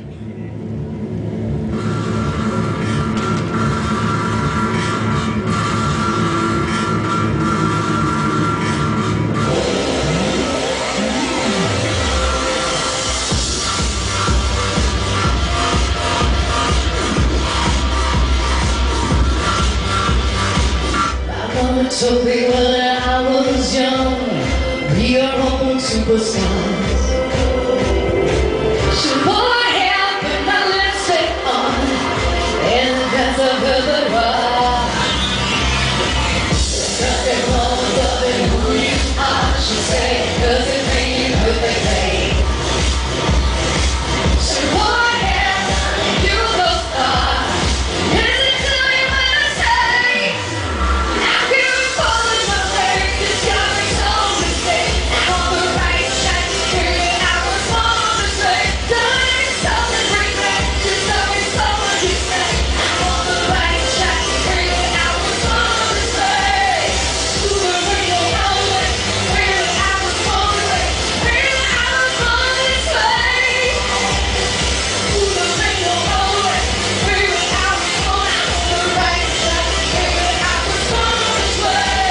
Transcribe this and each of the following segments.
Told me when I was young, we are all superstars. She put my hair, put my lipstick on, and that's a velvet rock. Nothing wrong with loving who you are, she said, 'cause it made you perfect day. She put my hair, you the star. Listen to me when I say, I'm beautiful in my way, discovering so mistake. I'm on the right track, figuring out what's wrong this way. Doing something bring back, discovering so much you say. I'm on the right track, figuring out what's wrong this way. Figuring out what's wrong this way. Figuring out what's wrong this way. Figuring out what's wrong. I'm on the right track, figuring out what's wrong this way.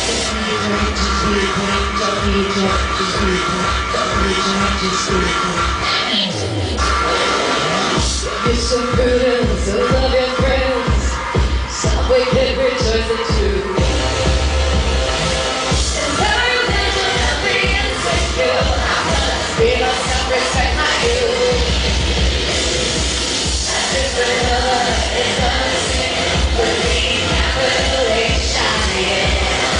You're so good and so love your friends. Subway can rejoice at you. And everything will not be insecure. I'm gonna be myself, respect my youth. And if another is gonna sing with me, capital H, shining.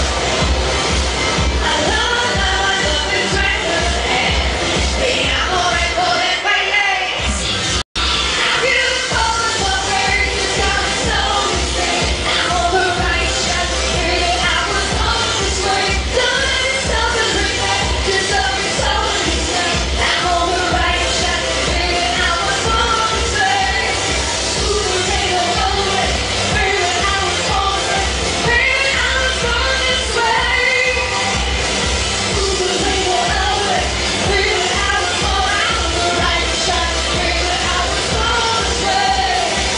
I love it's right in the hand. Me, I'm alright for that face. Beautiful as a bird, just got me so insane. I'm on the right track, figuring out what's wrong this way. Doing something bring back, discovering so much mistake. I'm on the right track, figuring out what's wrong this way. Figuring out what's wrong this way. Figuring out what's wrong this way. Figuring out what's wrong this way. Figuring out what's wrong. I'm on the right track, figuring out what's wrong this way.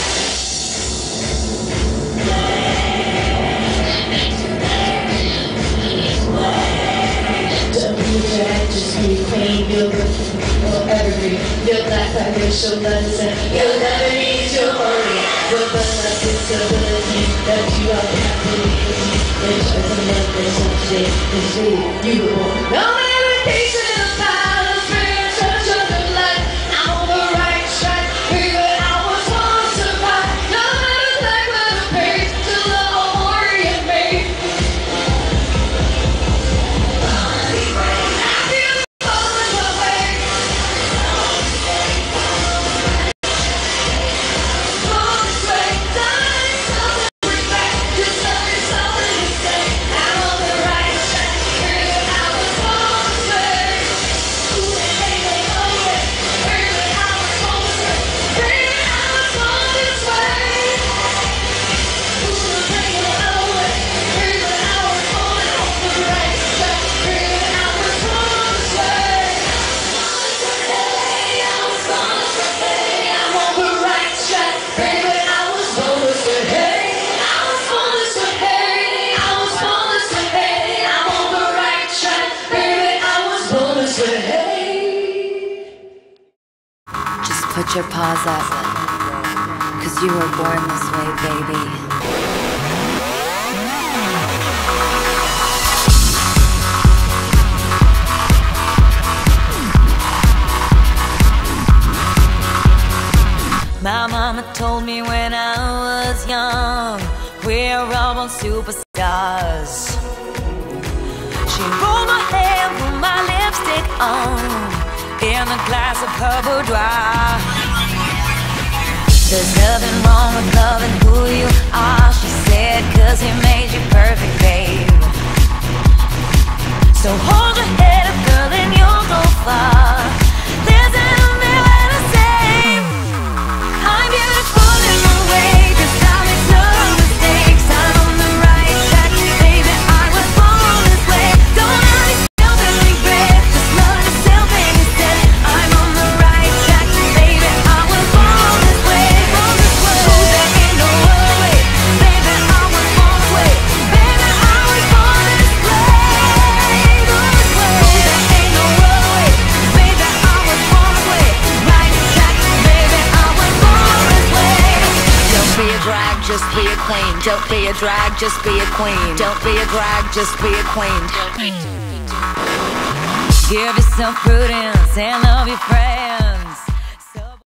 WJ, just be clean, you're looking for evergreen. Your black like your shoulders and you'll never need to worry. With the less disability that you are happy with me. Enjoy some love, there's something is free. You were born. No medication in the palace, bring such a good life. I'm on the right track, figuring out what's wrong to survive. No matter like where the pain, to love or worry and me. Just put your paws up, 'cause you were born this way, baby. My mama told me when I was young, we're all born superstars. She rolled my hair, put my lipstick on, in a glass of her boudoir. There's nothing wrong with loving who you are, she said, 'cause he made you perfect, babe. So hold your head up, girl, and you'll go far. Listen to me when I say, I'm beautiful in my way, 'cause I make no mistakes. I'm on the right track, baby, I was born this way. Don't hurt yourself and regret, just love yourself and instead. I'm on the right track, baby, I clean. Don't be a drag, just be a queen. Don't be a drag, just be a queen. Give yourself prudence and love your friends.